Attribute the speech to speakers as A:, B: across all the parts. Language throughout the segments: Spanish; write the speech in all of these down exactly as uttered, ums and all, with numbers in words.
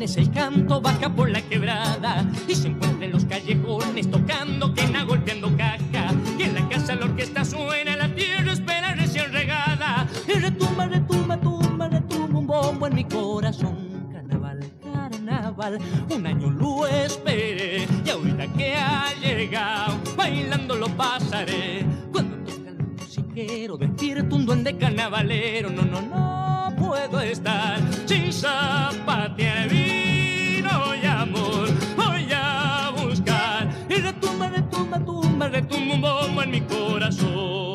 A: es el canto, baja por la quebrada y se encuentra en los callejones tocando quena, golpeando caja. Y en la casa la orquesta suena, la tierra espera recién regada. Y retumba, retumba, tumba, retumba un bombo en mi corazón. Carnaval, carnaval, un año lo esperé y ahorita que ha llegado, bailando lo pasaré. Cuando toca el musiquero, despierto un duende carnavalero. No, no, no puedo estar sin zapatear vino y amor. Voy a buscar y retumba, retumba, tumba, retumba un bombo en mi corazón.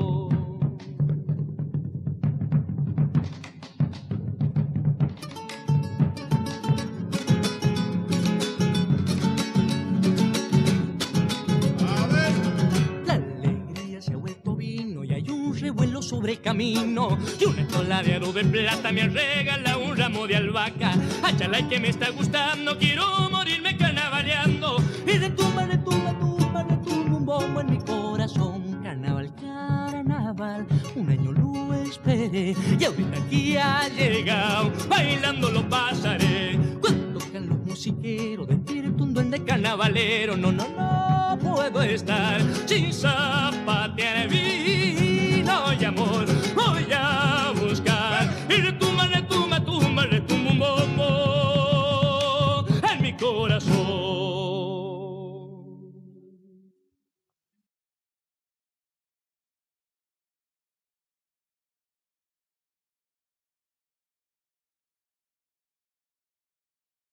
A: Vuelo sobre el camino y una tola de oro de plata me regala un ramo de albahaca. Achalay que me está gustando, quiero morirme carnavaleando. Y retumba, retumba, tumba, retumba un bombo en mi corazón. Carnaval, carnaval, un año lo esperé y ahorita aquí ha llegado, bailando lo pasaré. Cuando tocan los musiqueros, despierto un duende carnavalero. No, no, no puedo estar sin zapatear vino y amor. Voy a buscar y retumba, retumba, tumba, retumba un bombo en mi corazón.